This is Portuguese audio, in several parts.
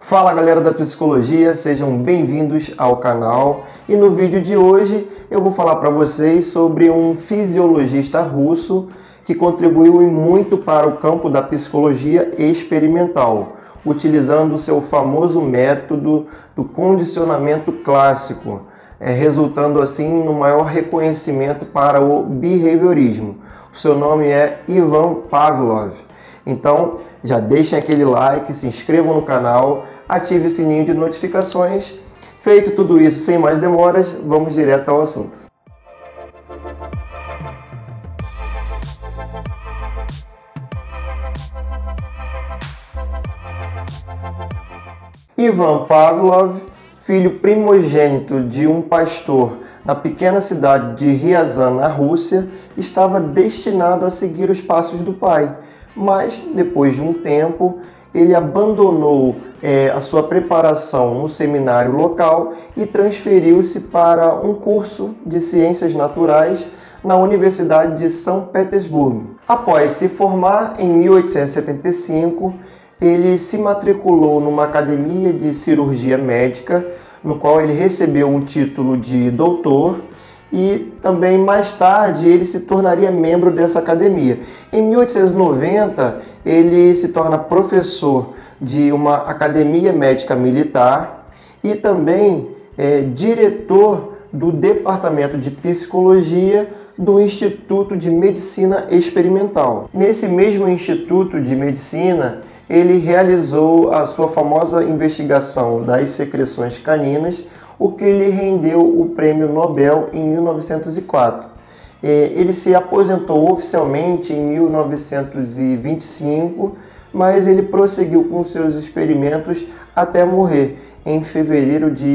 Fala galera da psicologia, sejam bem-vindos ao canal e no vídeo de hoje eu vou falar para vocês sobre um fisiologista russo que contribuiu muito para o campo da psicologia experimental, utilizando o seu famoso método do condicionamento clássico, resultando assim no maior reconhecimento para o behaviorismo. O seu nome é Ivan Pavlov. Então já deixem aquele like, se inscrevam no canal, ative o sininho de notificações. Feito tudo isso, sem mais demoras, vamos direto ao assunto. Ivan Pavlov, filho primogênito de um pastor na pequena cidade de Ryazan, na Rússia, estava destinado a seguir os passos do pai, mas depois de um tempo ele abandonou a sua preparação no seminário local e transferiu-se para um curso de ciências naturais na Universidade de São Petersburgo. Após se formar em 1875, ele se matriculou numa academia de cirurgia médica, no qual ele recebeu um título de doutor, e também mais tarde ele se tornaria membro dessa academia. Em 1890 ele se torna professor de uma academia médica militar e também diretor do departamento de psicologia do Instituto de Medicina Experimental. Nesse mesmo Instituto de Medicina ele realizou a sua famosa investigação das secreções caninas, o que lhe rendeu o Prêmio Nobel em 1904. Ele se aposentou oficialmente em 1925, mas ele prosseguiu com seus experimentos até morrer em fevereiro de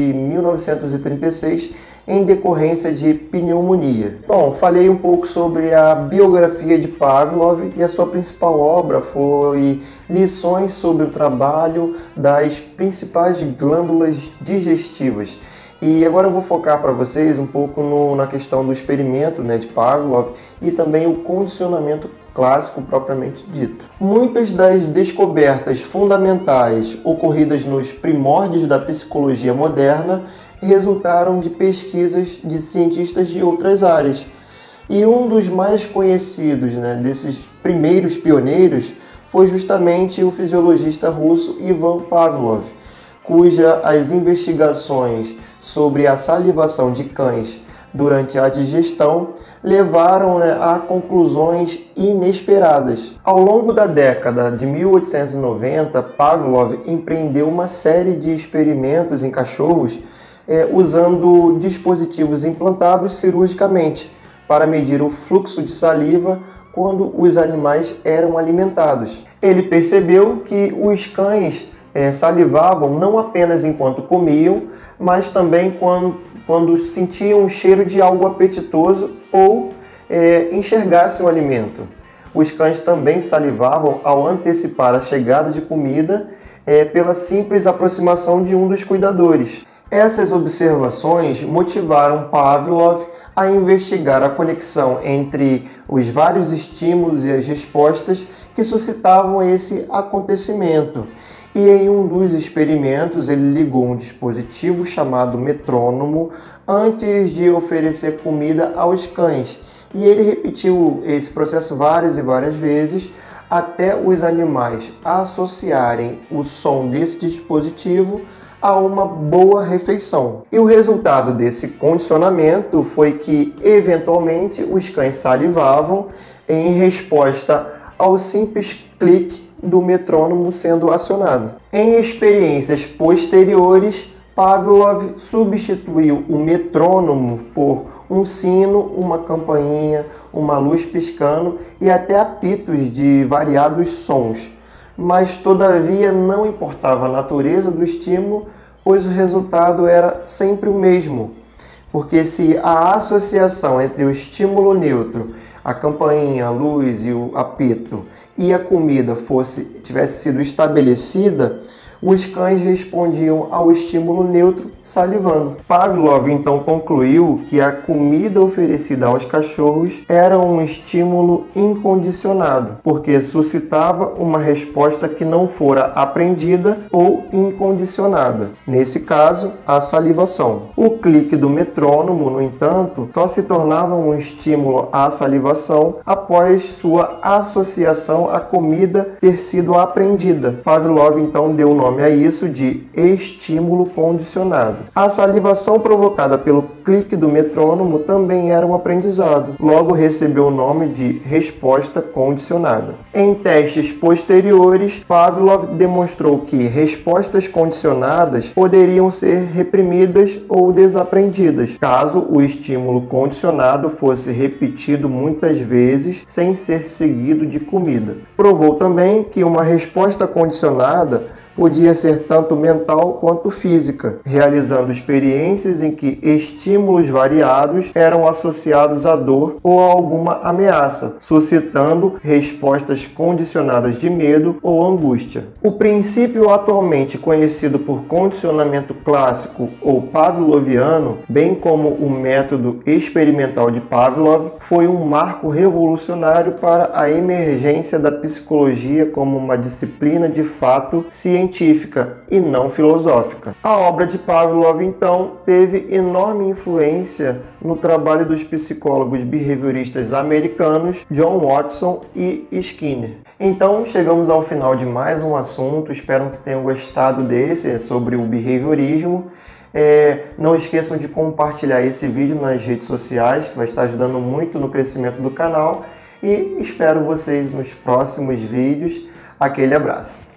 1936, em decorrência de pneumonia. Bom, falei um pouco sobre a biografia de Pavlov e a sua principal obra foi Lições sobre o Trabalho das Principais Glândulas Digestivas. E agora eu vou focar para vocês um pouco na questão do experimento de Pavlov e também o condicionamento clássico propriamente dito. Muitas das descobertas fundamentais ocorridas nos primórdios da psicologia moderna resultaram de pesquisas de cientistas de outras áreas. E um dos mais conhecidos desses primeiros pioneiros foi justamente o fisiologista russo Ivan Pavlov, cujas investigações sobre a salivação de cães durante a digestão levaram a conclusões inesperadas. Ao longo da década de 1890, Pavlov empreendeu uma série de experimentos em cachorros usando dispositivos implantados cirurgicamente para medir o fluxo de saliva quando os animais eram alimentados. Ele percebeu que os cães salivavam não apenas enquanto comiam, mas também quando sentiam o cheiro de algo apetitoso ou enxergassem o alimento. Os cães também salivavam ao antecipar a chegada de comida pela simples aproximação de um dos cuidadores. Essas observações motivaram Pavlov a investigar a conexão entre os vários estímulos e as respostas que suscitavam esse acontecimento. E em um dos experimentos ele ligou um dispositivo chamado metrônomo antes de oferecer comida aos cães. E ele repetiu esse processo várias e várias vezes até os animais associarem o som desse dispositivo a uma boa refeição. E o resultado desse condicionamento foi que, eventualmente, os cães salivavam em resposta ao simples clique do metrônomo sendo acionado. Em experiências posteriores, Pavlov substituiu o metrônomo por um sino, uma campainha, uma luz piscando e até apitos de variados sons. Mas, todavia, não importava a natureza do estímulo, pois o resultado era sempre o mesmo. Porque se a associação entre o estímulo neutro, a campainha, a luz e o apito, e a comida tivesse sido estabelecida, os cães respondiam ao estímulo neutro salivando. Pavlov então concluiu que a comida oferecida aos cachorros era um estímulo incondicionado, porque suscitava uma resposta que não fora aprendida ou incondicionada. Nesse caso, a salivação. O clique do metrônomo, no entanto, só se tornava um estímulo à salivação após sua associação à comida ter sido aprendida. Pavlov então deu o nome a isso de estímulo condicionado. A salivação provocada pelo clique do metrônomo também era um aprendizado, logo recebeu o nome de resposta condicionada. Em testes posteriores, Pavlov demonstrou que respostas condicionadas poderiam ser reprimidas ou desaprendidas, caso o estímulo condicionado fosse repetido muitas vezes sem ser seguido de comida. Provou também que uma resposta condicionada podia ser tanto mental quanto física, realizando experiências em que estímulos variados eram associados à dor ou a alguma ameaça, suscitando respostas condicionadas de medo ou angústia. O princípio atualmente conhecido por condicionamento clássico ou pavloviano, bem como o método experimental de Pavlov, foi um marco revolucionário para a emergência da psicologia como uma disciplina de fato científica e não filosófica. A obra de Pavlov, então, teve enorme influência no trabalho dos psicólogos behavioristas americanos John Watson e Skinner. Então, chegamos ao final de mais um assunto. Espero que tenham gostado desse, sobre o behaviorismo. Não esqueçam de compartilhar esse vídeo nas redes sociais, que vai estar ajudando muito no crescimento do canal. E espero vocês nos próximos vídeos. Aquele abraço!